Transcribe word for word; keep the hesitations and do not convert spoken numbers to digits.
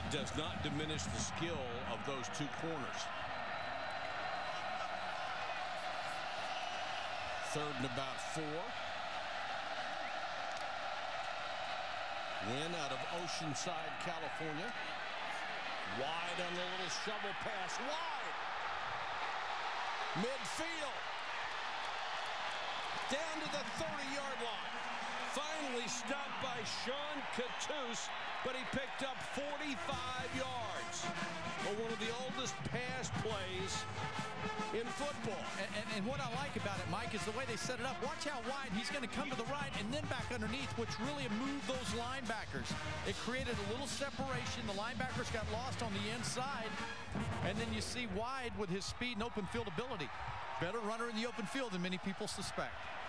does not diminish the skill of those two corners. Third and about four. Wynn out of Oceanside, California. Wide on the little shovel pass. Wide. Midfield. Down to the thirty-yard line. Finally stopped by Sean Cattouse, but he picked up forty-five yards. Well, one of the oldest pass plays in football. And, and, and what I like about it, Mike, is the way they set it up. Watch how wide he's going to come to the right and then back underneath, which really moved those linebackers. It created a little separation. The linebackers got lost on the inside, and then you see Wide with his speed and open field ability. Better runner in the open field than many people suspect.